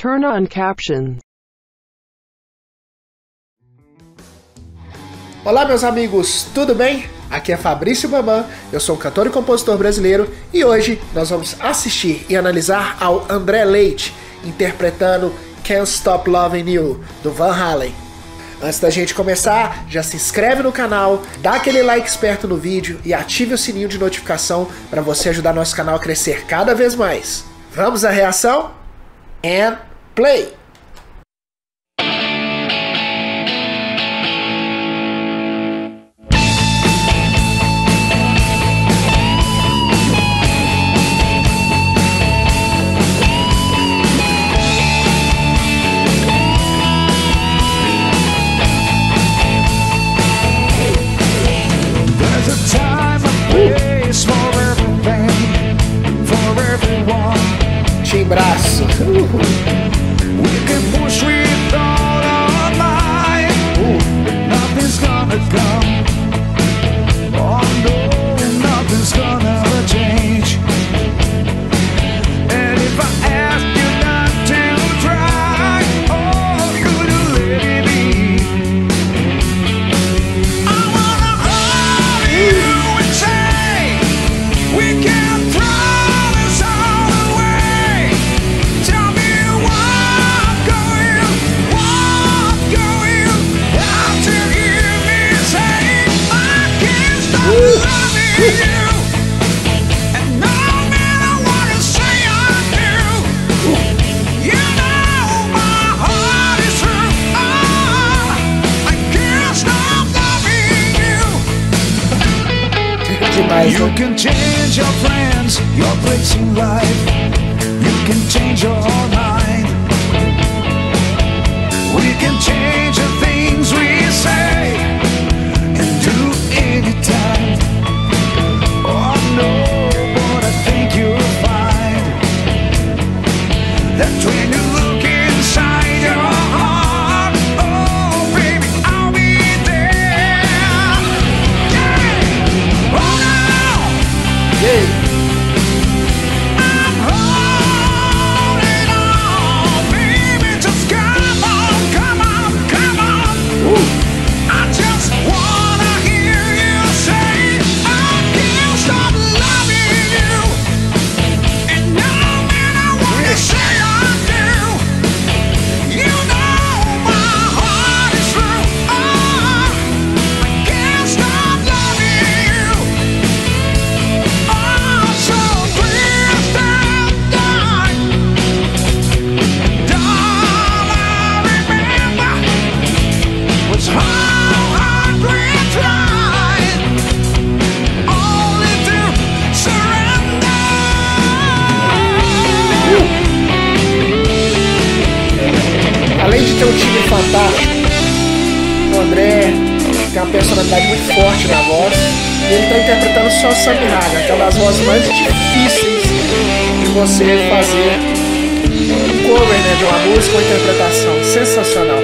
Turn on captions. Olá meus amigos, tudo bem? Aqui é Fabrício Bambam, eu sou um cantor e compositor brasileiro e hoje nós vamos assistir e analisar ao André Leite interpretando Can't Stop Loving You, do Van Halen. Antes da gente começar, já se inscreve no canal, dá aquele like esperto no vídeo e ative o sininho de notificação para você ajudar nosso canal a crescer cada vez mais. Vamos à reação? And play! Braço. You can change your plans, your place in life. You can change your mind. We can change the things we say and do anytime. Oh no, but I think you'll find that when you look inside your heart, oh baby, I'll be there. Yeah. Oh no. I'm holding on, baby, just come on, come on, come on. I just wanna hear you say I can't stop loving you. And no matter what you say I do, you know my heart is true. Oh, I can't stop loving you. Além de ter um timbre fantástico, o André tem uma personalidade muito forte na voz e ele está interpretando só Sammy Hagar, que é uma das vozes mais difíceis de você fazer um cover, né, de uma música ou interpretação. Sensacional.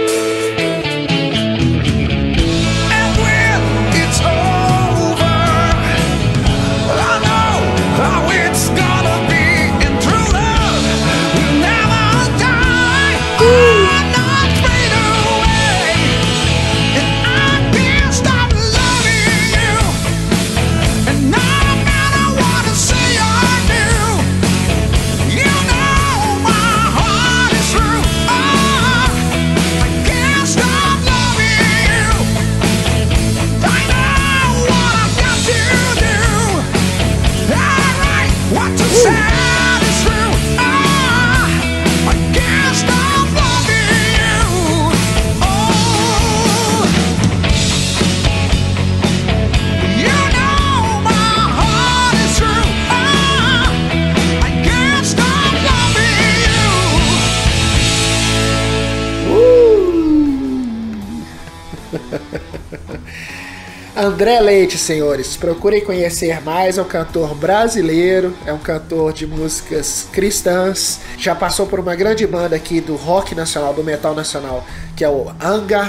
André Leite, senhores, procurem conhecer mais, é um cantor brasileiro, é um cantor de músicas cristãs, já passou por uma grande banda aqui do rock nacional, do metal nacional, que é o Angra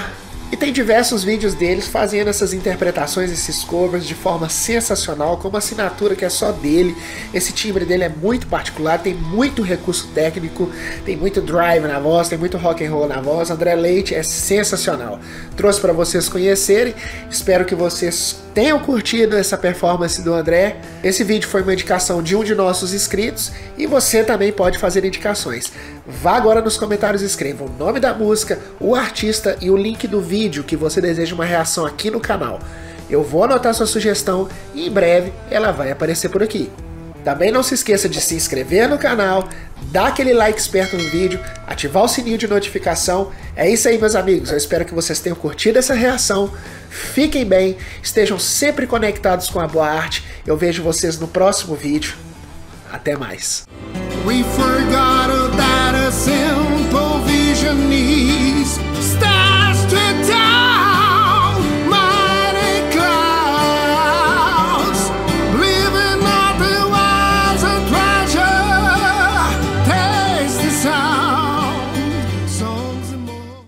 E tem diversos vídeos deles fazendo essas interpretações, esses covers de forma sensacional, com uma assinatura que é só dele. Esse timbre dele é muito particular, tem muito recurso técnico, tem muito drive na voz, tem muito rock and roll na voz. André Leite é sensacional. Trouxe para vocês conhecerem, espero que vocês tenham curtido essa performance do André. Esse vídeo foi uma indicação de um de nossos inscritos e você também pode fazer indicações. Vá agora nos comentários e escreva o nome da música, o artista e o link do vídeo que você deseja uma reação aqui no canal. Eu vou anotar sua sugestão e em breve ela vai aparecer por aqui. Também não se esqueça de se inscrever no canal, dar aquele like esperto no vídeo, ativar o sininho de notificação. É isso aí, meus amigos, eu espero que vocês tenham curtido essa reação. Fiquem bem, estejam sempre conectados com a boa arte. Eu vejo vocês no próximo vídeo. Até mais. We forgot